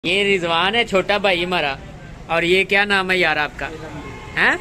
ये रिजवान है छोटा भाई हमारा। और ये क्या नाम है यार आपका? हैं?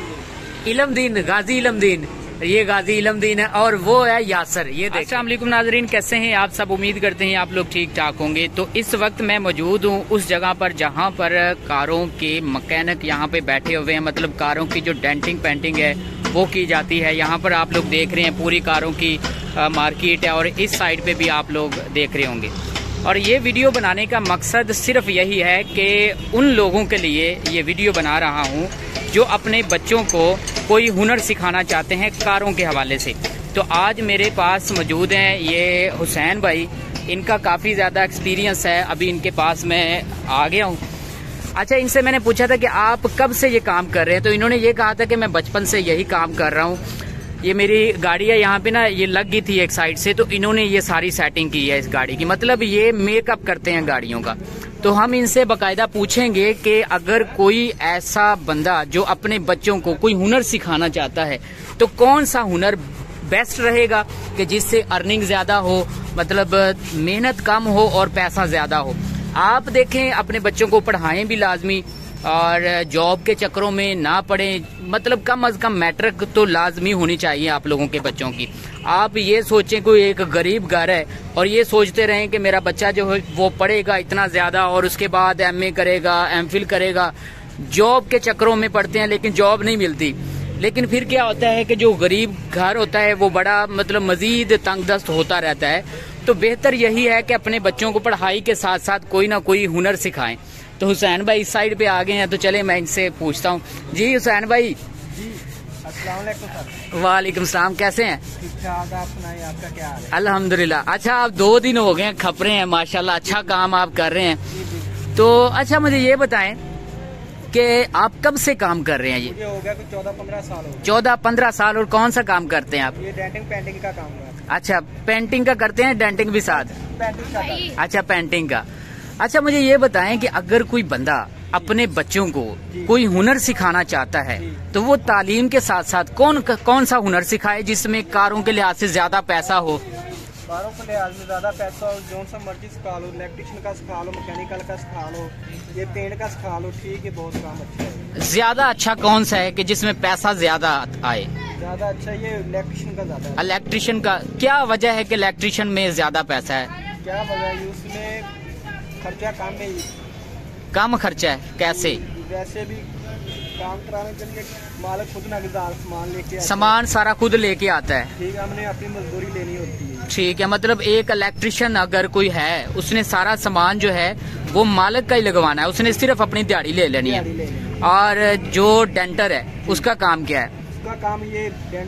इलमदीन, गाजी इलमदीन। ये गाजी इलमदीन है और वो है यासर। ये अस्सलाम वालेकुम नाजरीन, कैसे हैं आप सब? उम्मीद करते हैं आप लोग ठीक ठाक होंगे। तो इस वक्त मैं मौजूद हूँ उस जगह पर जहाँ पर कारों के मैकेनिक यहाँ पे बैठे हुए हैं। मतलब कारों की जो डेंटिंग पेंटिंग है वो की जाती है। यहाँ पर आप लोग देख रहे हैं पूरी कारों की मार्केट है और इस साइड पे भी आप लोग देख रहे होंगे। और ये वीडियो बनाने का मकसद सिर्फ यही है कि उन लोगों के लिए ये वीडियो बना रहा हूँ जो अपने बच्चों को कोई हुनर सिखाना चाहते हैं कारों के हवाले से। तो आज मेरे पास मौजूद हैं ये हुसैन भाई। इनका काफ़ी ज़्यादा एक्सपीरियंस है। अभी इनके पास मैं आ गया हूँ। अच्छा, इनसे मैंने पूछा था कि आप कब से ये काम कर रहे हैं, तो इन्होंने ये कहा था कि मैं बचपन से यही काम कर रहा हूँ। ये मेरी गाड़ी है यहाँ पे ना, ये लग गई थी एक साइड से, तो इन्होंने ये सारी सेटिंग की है इस गाड़ी की। मतलब ये मेकअप करते हैं गाड़ियों का। तो हम इनसे बाकायदा पूछेंगे कि अगर कोई ऐसा बंदा जो अपने बच्चों को कोई हुनर सिखाना चाहता है तो कौन सा हुनर बेस्ट रहेगा कि जिससे अर्निंग ज़्यादा हो, मतलब मेहनत कम हो और पैसा ज़्यादा हो। आप देखें, अपने बच्चों को पढ़ाएं भी लाजमी और जॉब के चक्करों में ना पड़े। मतलब कम अज कम मैट्रिक तो लाजमी होनी चाहिए आप लोगों के बच्चों की। आप ये सोचें कोई एक गरीब घर है और ये सोचते रहें कि मेरा बच्चा जो है वो पढ़ेगा इतना ज़्यादा और उसके बाद एमए करेगा, एमफिल करेगा। जॉब के चक्करों में पढ़ते हैं लेकिन जॉब नहीं मिलती। लेकिन फिर क्या होता है कि जो गरीब घर होता है वो बड़ा मतलब मजीद तंगदस्त होता रहता है। तो बेहतर यही है कि अपने बच्चों को पढ़ाई के साथ साथ कोई ना कोई हुनर सिखाएं। तो हुसैन भाई इस साइड पे आ गए हैं, तो चले मैं इनसे पूछता हूँ। जी हुसैन भाई जी, अस्सलाम वालेकुम सर। वालेकुम सलाम, कैसे हैं? ठीक ठाक, आप सुनाइए, आपका क्या हाल है? अल्हम्दुलिल्लाह। अच्छा, आप 2 दिन हो गए खप रहे हैं माशाल्लाह, अच्छा काम आप कर रहे हैं। तो अच्छा मुझे ये बताएं कि आप कब से काम कर रहे हैं? मुझे हो गया कुछ 14-15 साल हो गए। 14-15 साल। और कौन सा काम करते हैं आप? ये डेंटिंग पेंटिंग का काम है। अच्छा, पेंटिंग का करते हैं, डेंटिंग भी साथ? पेंटिंग का काम। अच्छा, पेंटिंग का। अच्छा मुझे ये बताएं कि अगर कोई बंदा अपने बच्चों को कोई हुनर सिखाना चाहता है तो वो तालीम के साथ साथ कौन सा हुनर सिखाए जिसमें कारों के लिहाज से ज्यादा पैसा हो? कारों के लिहाज में ज्यादा पैसा हो, जो सा मर्जी सिखा लो, इलेक्ट्रिशियन का सिखा लो, मैकेनिकल का सिखा लो, ये पेंट का सिखा लो, ठीक है, बहुत काम अच्छा है। ज्यादा अच्छा कौन सा है कि जिसमें पैसा ज्यादा आए? ज्यादा अच्छा ये इलेक्ट्रिशियन का ज्यादा है। इलेक्ट्रिशियन का क्या वजह है कि इलेक्ट्रिशियन में ज्यादा पैसा है? क्या वजह है? उसमें खर्चा कम है। कम खर्चा है कैसे? वैसे भी काम कराने के लिए मालिक खुद नगदार सामान लेके आता है। सामान सारा खुद लेके आता है? ठीक है, हमने अपनी मजदूरी लेनी होती है। ठीक है, मतलब एक इलेक्ट्रिशियन अगर कोई है उसने सारा सामान जो है वो मालिक का ही लगवाना है, उसने सिर्फ अपनी दिहाड़ी ले लेनी है। और जो डेंटर है उसका काम क्या है? उसका काम ये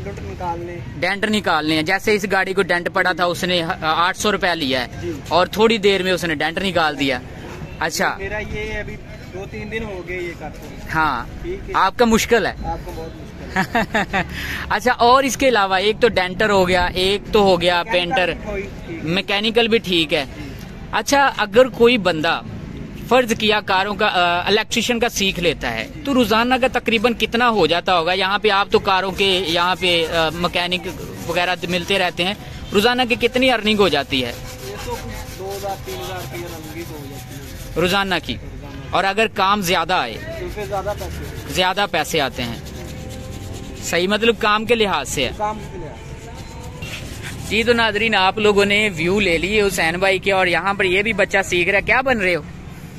डेंट निकालने हैं। जैसे इस गाड़ी को डेंट पड़ा था, उसने 800 रुपया लिया है और थोड़ी देर में उसने डेंट निकाल दिया। अच्छा, मेरा ये अभी 2-3 दिन हो गए ये करते हैं। हाँ, आपका मुश्किल है? आपको बहुत मुश्किल है। अच्छा, और इसके अलावा एक तो डेंटर हो गया, एक तो हो गया पेंटर, मैकेनिकल भी ठीक है। अच्छा, अगर कोई बंदा फर्ज किया कारों का इलेक्ट्रिशियन का सीख लेता है तो रोजाना का तकरीबन कितना हो जाता होगा? यहाँ पे आप तो कारों के यहाँ पे मैकेनिक वगैरह मिलते रहते हैं, रोजाना की कितनी अर्निंग हो जाती है? 2,000-3,000 रुपये अर्निंग हो जाती है रोजाना की। और अगर काम ज्यादा आए तो ज्यादा पैसे आते हैं? सही, मतलब काम के लिहाज से है। काम के लिए। जी, तो नाजरीन आप लोगों ने व्यू ले लिए हुसैन भाई के, और यहाँ पर ये भी बच्चा सीख रहा है। क्या बन रहे हो?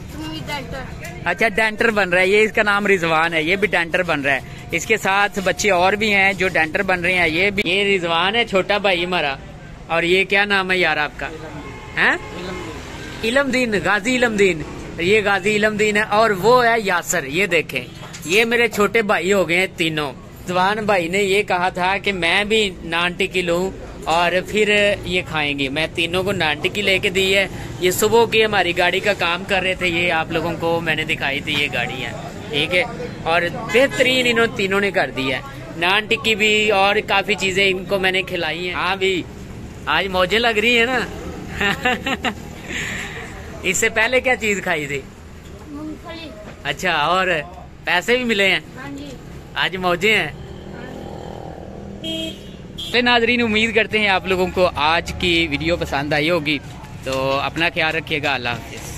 अच्छा, डेंटर बन रहा है। ये इसका नाम रिजवान है, ये भी डेंटर बन रहा है। इसके साथ बच्चे और भी हैं जो डेंटर बन रहे हैं। ये रिजवान है छोटा भाई हमारा। और ये क्या नाम है यार आपका? हैं? इलमदीन, गाजी इलमदीन। ये गाजी इलमदीन है और वो है यासर। ये देखें, ये मेरे छोटे भाई हो गए हैं तीनों। रिजवान भाई ने ये कहा था कि मैं भी नान टिक्की लूं और फिर ये खाएंगे। मैं तीनों को नान टिक्की लेके दी है। ये सुबह की हमारी गाड़ी का काम कर रहे थे। ये आप लोगों को मैंने दिखाई थी ये गाड़ी है, ठीक है। और बेहतरीन इन्होंने तीनों ने कर दी है। नान टिक्की भी और काफी चीजें इनको मैंने खिलाई हैं। हाँ भी, आज मौजें लग रही है ना। इससे पहले क्या चीज खाई थी? मूंगफली। अच्छा, और पैसे भी मिले हैं? हाँ जी। आज मौजे हैं। तो नाजरीन उम्मीद करते हैं आप लोगों को आज की वीडियो पसंद आई होगी। तो अपना ख्याल रखिएगा। अल्लाह हाफिज़।